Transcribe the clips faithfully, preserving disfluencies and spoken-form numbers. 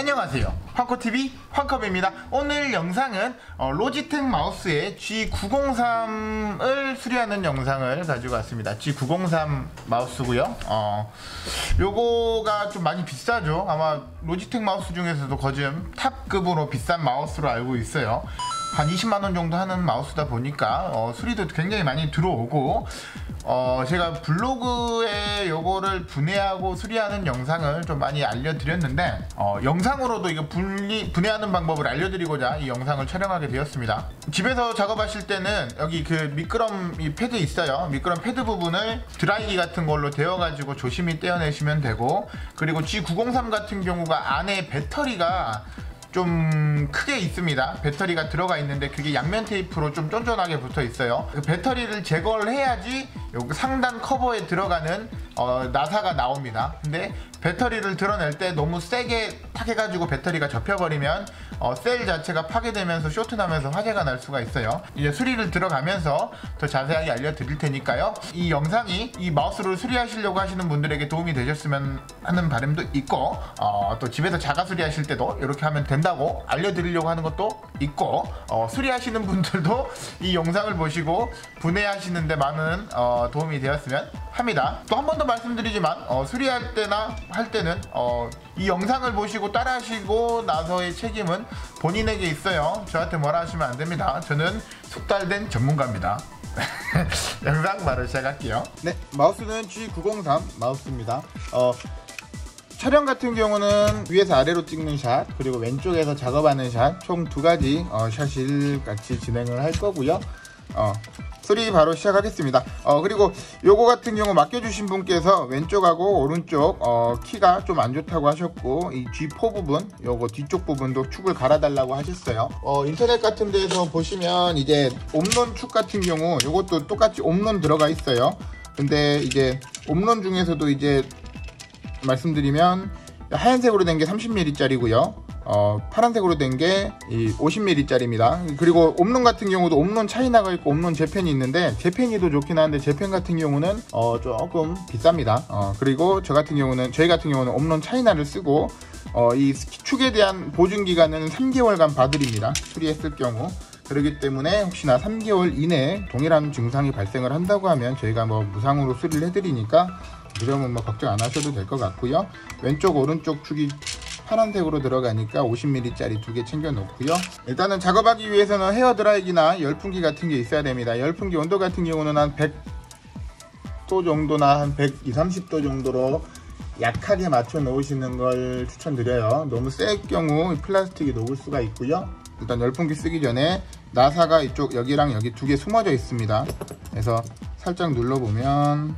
안녕하세요, 황코티비 황컵입니다. 오늘 영상은 어, 로지텍 마우스의 지 구공삼을 수리하는 영상을 가지고 왔습니다. 지 구공삼 마우스고요. 어, 요거가 좀 많이 비싸죠. 아마 로지텍 마우스 중에서도 거즘 탑급으로 비싼 마우스로 알고 있어요. 한 이십만 원 정도 하는 마우스다 보니까 어, 수리도 굉장히 많이 들어오고, 어, 제가 블로그에 요거를 분해하고 수리하는 영상을 좀 많이 알려드렸는데, 어, 영상으로도 이거 분리, 분해하는 방법을 알려드리고자 이 영상을 촬영하게 되었습니다. 집에서 작업하실 때는 여기 그 미끄럼 이 패드 있어요. 미끄럼 패드 부분을 드라이기 같은 걸로 데워가지고 조심히 떼어내시면 되고, 그리고 지 구공삼 같은 경우가 안에 배터리가 좀 크게 있습니다. 배터리가 들어가 있는데 그게 양면 테이프로 좀 쫀쫀하게 붙어 있어요. 그 배터리를 제거를 해야지 여기 상단 커버에 들어가는 어, 나사가 나옵니다. 근데 배터리를 드러낼 때 너무 세게 탁 해가지고 배터리가 접혀버리면 어, 셀 자체가 파괴되면서 쇼트나면서 화재가 날 수가 있어요. 이제 수리를 들어가면서 더 자세하게 알려드릴 테니까요, 이 영상이 이 마우스를 수리하시려고 하시는 분들에게 도움이 되셨으면 하는 바람도 있고, 어, 또 집에서 자가 수리하실 때도 이렇게 하면 된다고 알려드리려고 하는 것도 있고, 어, 수리하시는 분들도 이 영상을 보시고 분해하시는데 많은 어, 도움이 되었으면 합니다. 또 한 번 더 말씀드리지만 어, 수리할 때나 할 때는 어, 이 영상을 보시고 따라하시고 나서의 책임은 본인에게 있어요. 저한테 뭐라 하시면 안 됩니다. 저는 숙달된 전문가입니다. 영상 바로 시작할게요. 네, 마우스는 지 구공삼 마우스입니다. 어, 촬영 같은 경우는 위에서 아래로 찍는 샷, 그리고 왼쪽에서 작업하는 샷, 총 두 가지 어, 샷을 같이 진행을 할 거고요. 어, 수리 바로 시작하겠습니다. 어, 그리고 요거 같은 경우 맡겨주신 분께서 왼쪽하고 오른쪽 어, 키가 좀 안 좋다고 하셨고, 이 지 사 부분, 요거 뒤쪽 부분도 축을 갈아달라고 하셨어요. 어, 인터넷 같은 데서 보시면 이제 옴론 축 같은 경우 요것도 똑같이 옴론 들어가 있어요. 근데 이제 옴론 중에서도 이제 말씀드리면 하얀색으로 된 게 삼십 밀리미터 짜리고요. 어, 파란색으로 된 게 오십 밀리미터 짜리입니다. 그리고 옴론 같은 경우도 옴론 차이나가 있고 옴론 재팬이 있는데, 재팬이 더 좋긴 한데 재팬 같은 경우는 어, 조금 비쌉니다. 어, 그리고 저 같은 경우는 저희 같은 경우는 옴론 차이나를 쓰고, 어, 이 축에 대한 보증 기간은 삼 개월간 받으립니다. 수리했을 경우. 그렇기 때문에 혹시나 삼 개월 이내에 동일한 증상이 발생을 한다고 하면 저희가 뭐 무상으로 수리를 해드리니까 그 점은 뭐 걱정 안 하셔도 될 것 같고요. 왼쪽 오른쪽 축이 파란색으로 들어가니까 오십 밀리미터 짜리 두 개 챙겨 놓고요. 일단은 작업하기 위해서는 헤어드라이기나 열풍기 같은 게 있어야 됩니다. 열풍기 온도 같은 경우는 한 백 도 정도나 한 백이십, 삼십 도 정도로 약하게 맞춰 놓으시는 걸 추천드려요. 너무 셀 경우 플라스틱이 녹을 수가 있고요. 일단 열풍기 쓰기 전에 나사가 이쪽 여기랑 여기 두 개 숨어져 있습니다. 그래서 살짝 눌러보면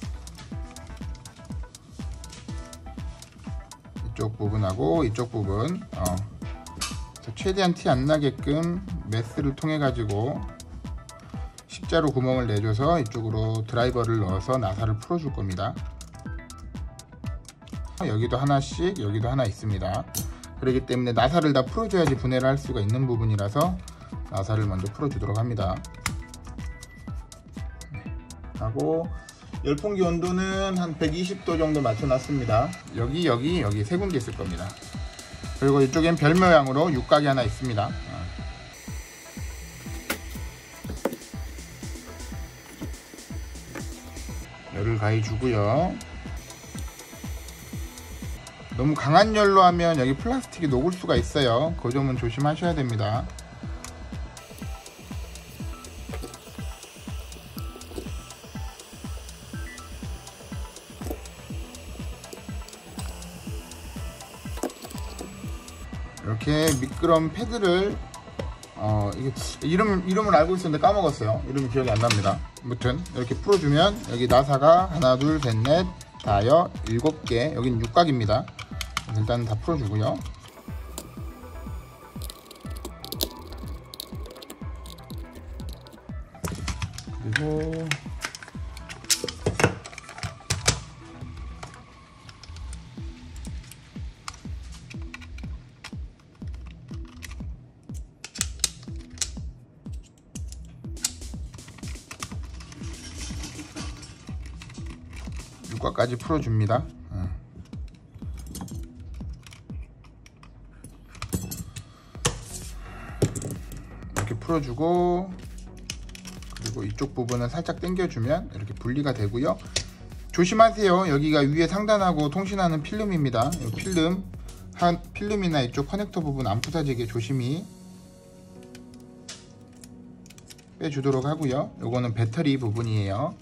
이쪽 부분하고 이쪽 부분, 어, 최대한 티 안 나게끔 메스를 통해 가지고 십자로 구멍을 내줘서 이쪽으로 드라이버를 넣어서 나사를 풀어 줄 겁니다. 여기도 하나씩, 여기도 하나 있습니다. 그렇기 때문에 나사를 다 풀어줘야지 분해를 할 수가 있는 부분이라서 나사를 먼저 풀어주도록 합니다. 네. 하고 열풍기 온도는 한 백이십 도 정도 맞춰놨습니다. 여기 여기 여기 세 군데 있을 겁니다. 그리고 이쪽엔 별 모양으로 육각이 하나 있습니다. 열을 가해주고요. 너무 강한 열로 하면 여기 플라스틱이 녹을 수가 있어요. 그 점은 조심하셔야 됩니다. 이렇게 미끄럼 패드를 어, 이게 이름, 이름을 알고 있었는데 까먹었어요. 이름이 기억이 안 납니다. 아무튼 이렇게 풀어주면 여기 나사가 하나 둘 셋 넷 다여 일곱 개, 여기는 육각입니다. 일단 다 풀어주고요. 그리고 육각까지 풀어줍니다. 이렇게 풀어주고, 그리고 이쪽 부분은 살짝 당겨주면 이렇게 분리가 되고요. 조심하세요. 여기가 위에 상단하고 통신하는 필름입니다. 이 필름, 한 필름이나 이쪽 커넥터 부분 안 부서지게 조심히 빼주도록 하고요. 요거는 배터리 부분이에요.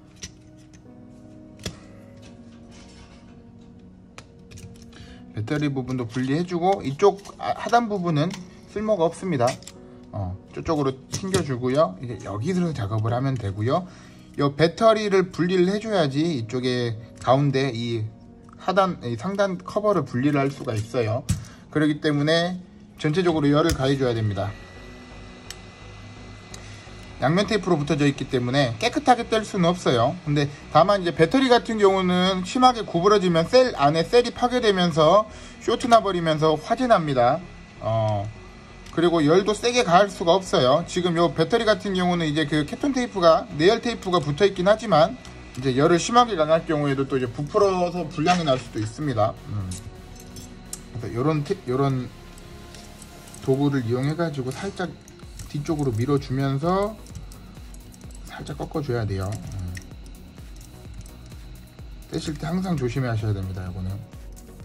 배터리 부분도 분리해주고, 이쪽 하단 부분은 쓸모가 없습니다. 어, 저쪽으로 튕겨주고요. 이제 여기서 작업을 하면 되고요. 이 배터리를 분리를 해줘야지 이쪽에 가운데 이 하단, 이 상단 커버를 분리를 할 수가 있어요. 그렇기 때문에 전체적으로 열을 가해줘야 됩니다. 양면 테이프로 붙어져 있기 때문에 깨끗하게 뗄 수는 없어요. 근데 다만 이제 배터리 같은 경우는 심하게 구부러지면 셀 안에 셀이 파괴되면서 쇼트 나버리면서 화재 납니다. 어, 그리고 열도 세게 가할 수가 없어요. 지금 요 배터리 같은 경우는 이제 그 캡톤 테이프가, 내열 테이프가 붙어 있긴 하지만 이제 열을 심하게 가할 경우에도 또 이제 부풀어서 불량이 날 수도 있습니다. 음. 그래서 요런 테, 요런 도구를 이용해 가지고 살짝 뒤쪽으로 밀어주면서 살짝 꺾어줘야 돼요. 음. 떼실 때 항상 조심해 하셔야 됩니다. 이거는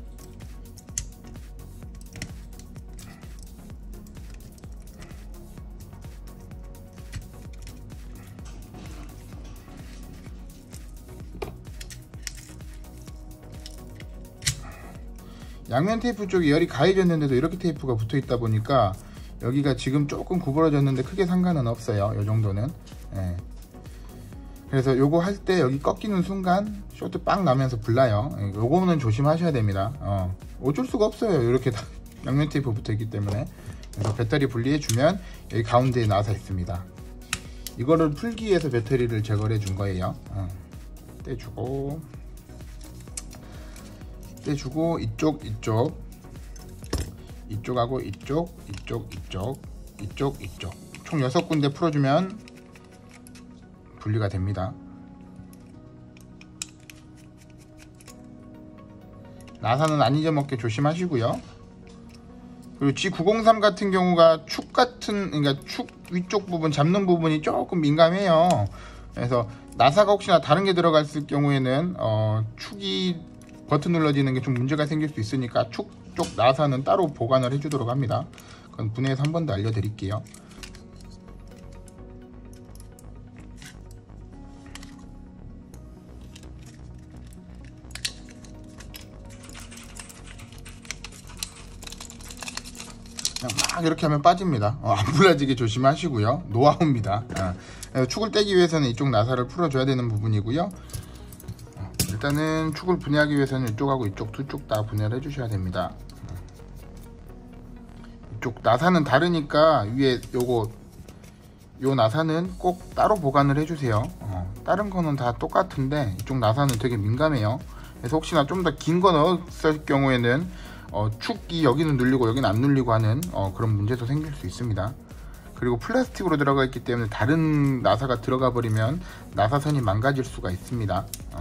양면 테이프 쪽에 열이 가해졌는데도 이렇게 테이프가 붙어 있다 보니까 여기가 지금 조금 구부러졌는데 크게 상관은 없어요. 이 정도는. 예. 그래서 요거 할 때 여기 꺾이는 순간 쇼트 빵 나면서 불나요. 요거는 조심하셔야 됩니다. 어. 어쩔 수가 없어요. 이렇게 다 양면 테이프 붙어 있기 때문에. 그래서 배터리 분리해 주면 여기 가운데에 나사 있습니다. 이거를 풀기 위해서 배터리를 제거를 해 준 거예요. 어. 떼주고 떼주고 이쪽 이쪽 이쪽하고 이쪽 이쪽 이쪽 이쪽 이쪽 총 여섯 군데 풀어주면 분리가 됩니다. 나사는 안 잊어먹게 조심하시고요. 그리고 지 구공삼 같은 경우가 축 같은, 그러니까 축 위쪽 부분 잡는 부분이 조금 민감해요. 그래서 나사가 혹시나 다른 게 들어갈 경우에는 어, 축이 버튼 눌러지는 게 좀 문제가 생길 수 있으니까 축 쪽 나사는 따로 보관을 해주도록 합니다. 그건 분해해서 한 번 더 알려드릴게요. 그냥 막 이렇게 하면 빠집니다. 어, 안 부러지게 조심하시고요. 노하우입니다. 어, 축을 떼기 위해서는 이쪽 나사를 풀어줘야 되는 부분이고요. 어, 일단은 축을 분해하기 위해서는 이쪽하고 이쪽 두 쪽 다 분해를 해주셔야 됩니다. 이쪽 나사는 다르니까 위에 요거 요 나사는 꼭 따로 보관을 해주세요. 어, 다른 거는 다 똑같은데 이쪽 나사는 되게 민감해요. 그래서 혹시나 좀 더 긴 거 넣었을 경우에는 어, 축이 여기는 눌리고 여기는 안 눌리고 하는 어, 그런 문제도 생길 수 있습니다. 그리고 플라스틱으로 들어가 있기 때문에 다른 나사가 들어가 버리면 나사선이 망가질 수가 있습니다. 어.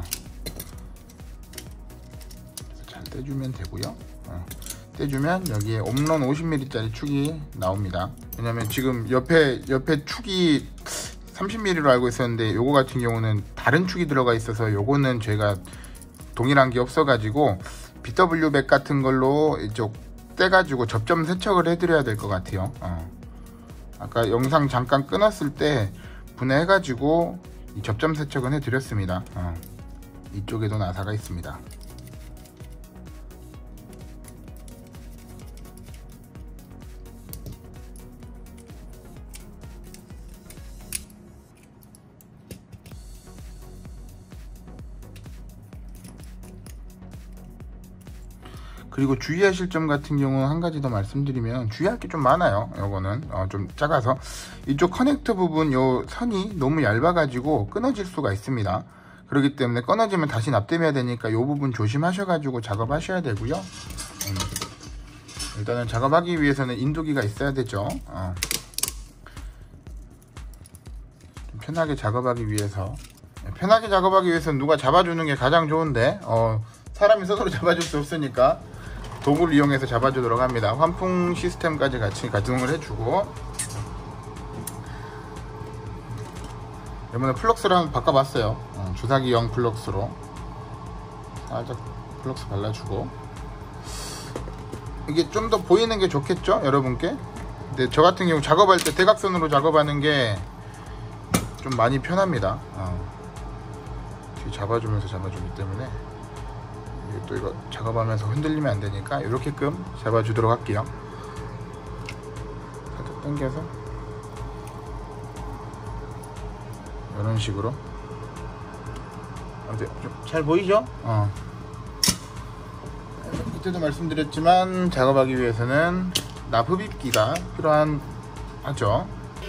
잘 떼주면 되고요. 어. 떼주면 여기에 옴런 오십 밀리미터 짜리 축이 나옵니다. 왜냐면 지금 옆에 옆에 축이 삼십 밀리미터로 알고 있었는데 요거 같은 경우는 다른 축이 들어가 있어서 요거는 제가 동일한 게 없어 가지고 비더블유 백 같은 걸로 이쪽 떼가지고 접점 세척을 해드려야 될 것 같아요. 어. 아까 영상 잠깐 끊었을 때 분해해가지고 이 접점 세척은 해드렸습니다. 어. 이쪽에도 나사가 있습니다. 그리고 주의하실 점 같은 경우는 한 가지 더 말씀드리면 주의할 게 좀 많아요. 요거는 어, 좀 작아서 이쪽 커넥터 부분 요 선이 너무 얇아 가지고 끊어질 수가 있습니다. 그렇기 때문에 끊어지면 다시 납땜해야 되니까 요 부분 조심하셔 가지고 작업하셔야 되고요. 음, 일단은 작업하기 위해서는 인도기가 있어야 되죠. 어. 좀 편하게 작업하기 위해서 편하게 작업하기 위해서는 누가 잡아주는 게 가장 좋은데 어, 사람이 스스로 잡아줄 수 없으니까 도구를 이용해서 잡아주도록 합니다. 환풍 시스템까지 같이 가동을 해주고 이번에 플럭스를 한번 바꿔봤어요. 어, 주사기형 플럭스로 살짝 플럭스 발라주고, 이게 좀 더 보이는 게 좋겠죠 여러분께. 근데 저 같은 경우 작업할 때 대각선으로 작업하는 게 좀 많이 편합니다. 어. 뒤 잡아주면서 잡아주기 때문에 이게 또 이거 작업하면서 흔들리면 안 되니까 이렇게끔 잡아주도록 할게요. 살짝 당겨서 이런 식으로. 어때? 좀 잘 보이죠? 어. 그때도 말씀드렸지만 작업하기 위해서는 납흡입기가 필요한 하죠.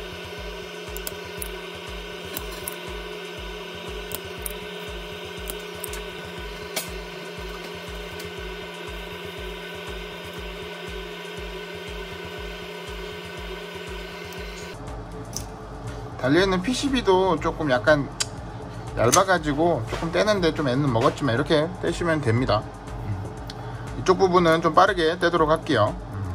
달려있는 피시비도 조금 약간 얇아가지고 조금 떼는데 좀 애는 먹었지만 이렇게 떼시면 됩니다. 이쪽 부분은 좀 빠르게 떼도록 할게요.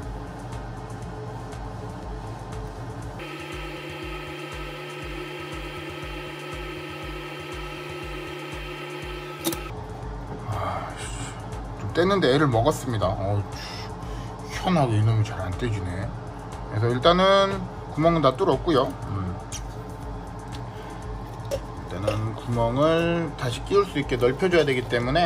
좀 떼는데 애를 먹었습니다. 어, 희한하게 이놈이 잘 안 떼지네. 그래서 일단은 구멍은 다 뚫었고요. 음. 일단은 구멍을 다시 끼울 수 있게 넓혀줘야 되기 때문에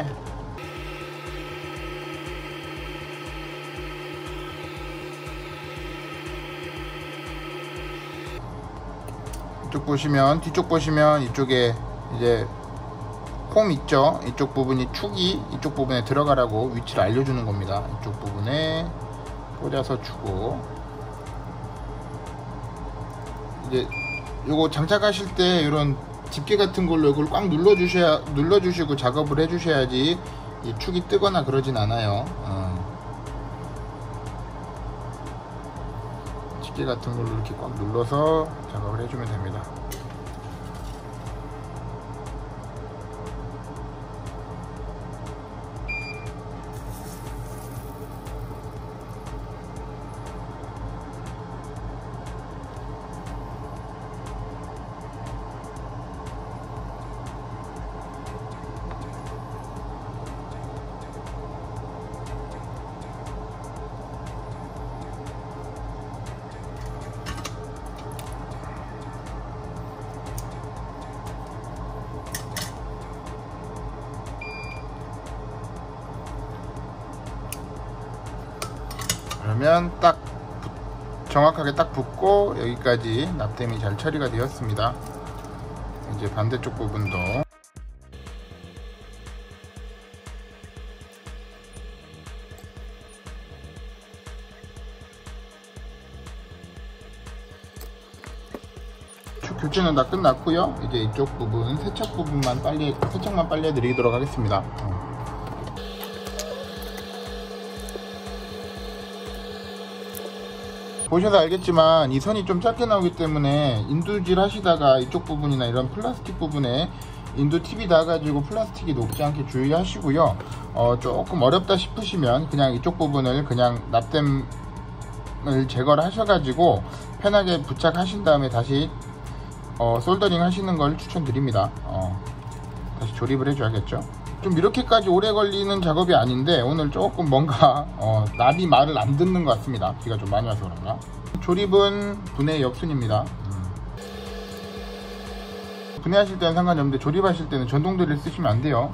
이쪽 보시면, 뒤쪽 보시면 이쪽에 이제 폼 있죠? 이쪽 부분이 축이 이쪽 부분에 들어가라고 위치를 알려주는 겁니다. 이쪽 부분에 꽂아서 주고, 이제 요거 장착하실 때 이런 집게 같은 걸로 이걸 꽉 눌러 주셔야 눌러 주시고 작업을 해 주셔야지 이 축이 뜨거나 그러진 않아요. 어. 집게 같은 걸로 이렇게 꽉 눌러서 작업을 해 주면 됩니다. 그러면 딱 정확하게 딱 붙고 여기까지 납땜이 잘 처리가 되었습니다. 이제 반대쪽 부분도 축 교체는 다 끝났고요. 이제 이쪽 부분 세척 부분만 빨리 세척만 빨리 해드리도록 하겠습니다. 보셔서 알겠지만 이 선이 좀 짧게 나오기 때문에 인두질 하시다가 이쪽 부분이나 이런 플라스틱 부분에 인두 팁이 닿아가지고 플라스틱이 녹지 않게 주의하시고요. 어, 조금 어렵다 싶으시면 그냥 이쪽 부분을 그냥 납땜을 제거를 하셔가지고 편하게 부착하신 다음에 다시 어, 솔더링 하시는 걸 추천드립니다. 어, 다시 조립을 해줘야겠죠. 좀 이렇게까지 오래 걸리는 작업이 아닌데 오늘 조금 뭔가 어, 납이 말을 안 듣는 것 같습니다. 비가 좀 많이 와서 그런가. 조립은 분해 역순입니다. 음. 분해하실 때는 상관이 없는데 조립하실 때는 전동드릴 쓰시면 안 돼요.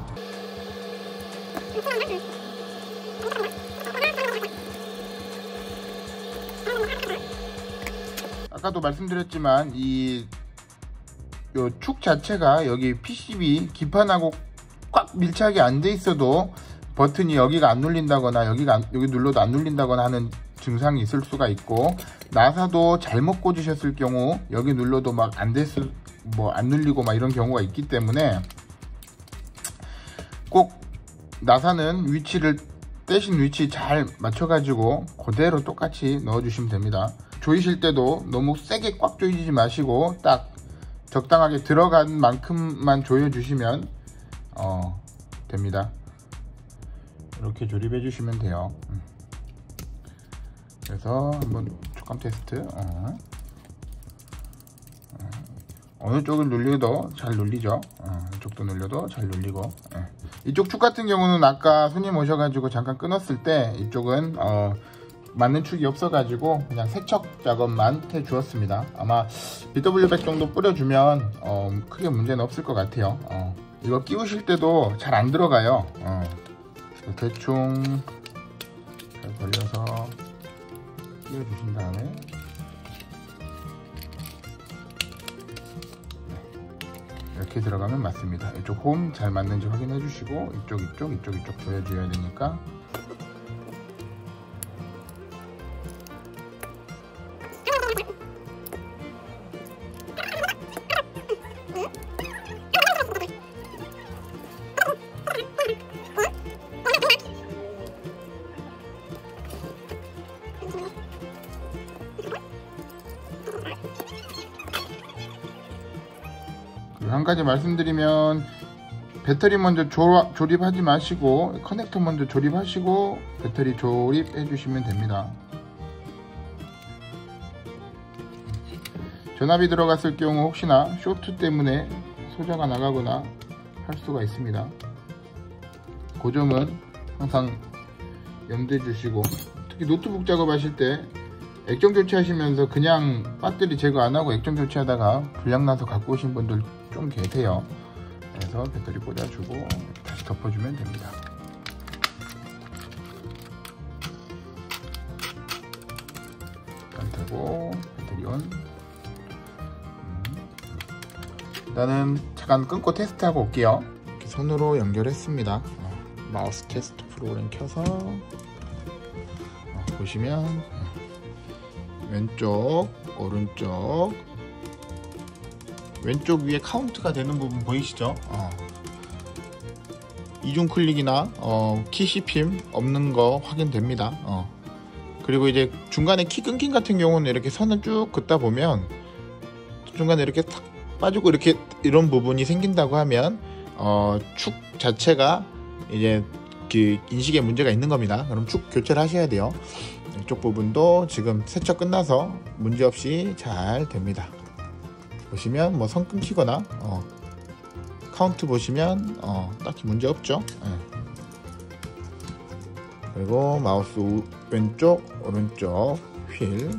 아까도 말씀드렸지만 이 요 축 자체가 여기 피시비 기판하고 꽉 밀착이 안 돼 있어도 버튼이 여기가 안 눌린다거나 여기가 안, 여기 눌러도 안 눌린다거나 하는 증상이 있을 수가 있고, 나사도 잘못 꽂으셨을 경우 여기 눌러도 막 안 됐을 뭐 안 눌리고 막 이런 경우가 있기 때문에 꼭 나사는 위치를 떼신 위치 잘 맞춰가지고 그대로 똑같이 넣어주시면 됩니다. 조이실 때도 너무 세게 꽉 조이지 마시고 딱 적당하게 들어간 만큼만 조여주시면 어, 됩니다. 이렇게 조립해 주시면 돼요. 그래서 한번 촉감 테스트. 어. 어느 쪽을 눌려도 잘 눌리죠. 어, 이쪽도 눌려도 잘 눌리고. 예. 이쪽 축 같은 경우는 아까 손님 오셔가지고 잠깐 끊었을 때 이쪽은 어, 맞는 축이 없어가지고 그냥 세척 작업만 해주었습니다. 아마 비더블유 백 정도 뿌려주면 어, 크게 문제는 없을 것 같아요. 어, 이거 끼우실 때도 잘 안 들어가요. 어, 대충 잘 벌려서 끼워주신 다음에 이렇게 들어가면 맞습니다. 이쪽 홈 잘 맞는지 확인해 주시고 이쪽 이쪽 이쪽 이쪽 보여줘야 되니까 한 가지 말씀드리면 배터리 먼저 조, 조립하지 마시고 커넥터 먼저 조립하시고 배터리 조립해 주시면 됩니다. 전압이 들어갔을 경우 혹시나 쇼트 때문에 소자가 나가거나 할 수가 있습니다. 그 점은 항상 염두해 주시고, 특히 노트북 작업하실 때 액정 교체하시면서 그냥 배터리 제거 안하고 액정 교체하다가 불량 나서 갖고 오신 분들 좀 계세요. 그래서 배터리 꽂아주고 다시 덮어주면 됩니다. 되고 배터리 온. 음. 일단은 잠깐 끊고 테스트하고 올게요. 이렇게 손으로 연결했습니다. 어, 마우스 테스트 프로그램 켜서 어, 보시면 왼쪽, 오른쪽, 왼쪽 위에 카운트가 되는 부분 보이시죠? 어. 이중 클릭이나 어, 키 씹힘 없는 거 확인됩니다. 어. 그리고 이제 중간에 키 끊김 같은 경우는 이렇게 선을 쭉 긋다 보면 중간에 이렇게 탁 빠지고 이렇게 이런 부분이 생긴다고 하면 어, 축 자체가 이제 그 인식에 문제가 있는 겁니다. 그럼 축 교체를 하셔야 돼요. 이쪽 부분도 지금 세척 끝나서 문제없이 잘 됩니다. 보시면 뭐 선 끊기거나 어, 카운트 보시면 어, 딱히 문제 없죠. 네. 그리고 마우스 우, 왼쪽 오른쪽 휠 네,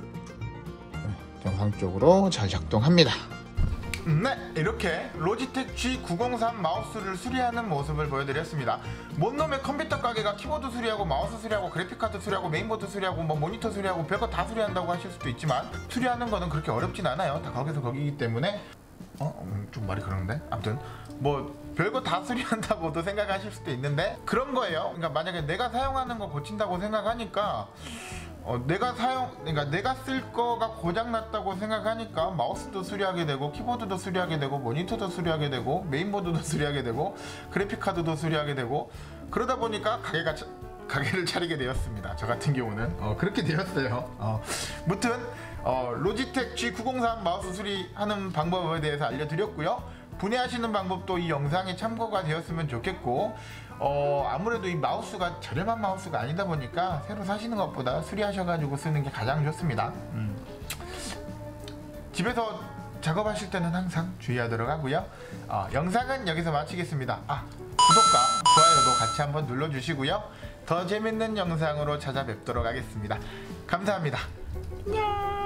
정상적으로 잘 작동합니다. 네, 이렇게 로지텍 지 구공삼 마우스를 수리하는 모습을 보여드렸습니다. 뭔 놈의 컴퓨터 가게가 키보드 수리하고 마우스 수리하고 그래픽카드 수리하고 메인보드 수리하고 뭐 모니터 수리하고 별거 다 수리한다고 하실 수도 있지만 수리하는 거는 그렇게 어렵진 않아요. 다 거기서 거기이기 때문에 어? 음, 좀 말이 그런데? 아무튼 뭐 별거 다 수리한다고도 생각하실 수도 있는데 그런 거예요. 그러니까 만약에 내가 사용하는 거 고친다고 생각하니까 어, 내가 사용, 그러니까 내가 쓸 거가 고장났다고 생각하니까 마우스도 수리하게 되고 키보드도 수리하게 되고 모니터도 수리하게 되고 메인보드도 수리하게 되고 그래픽카드도 수리하게 되고 그러다 보니까 가게가 차, 가게를 차리게 되었습니다. 저 같은 경우는 어, 그렇게 되었어요. 어, 무튼 어, 로지텍 지 구공삼 마우스 수리하는 방법에 대해서 알려드렸고요. 분해하시는 방법도 이 영상에 참고가 되었으면 좋겠고 어, 아무래도 이 마우스가 저렴한 마우스가 아니다 보니까 새로 사시는 것보다 수리하셔가지고 쓰는 게 가장 좋습니다. 음. 집에서 작업하실 때는 항상 주의하도록 하고요. 어, 영상은 여기서 마치겠습니다. 아, 구독과 좋아요도 같이 한번 눌러주시고요. 더 재밌는 영상으로 찾아뵙도록 하겠습니다. 감사합니다. 안녕.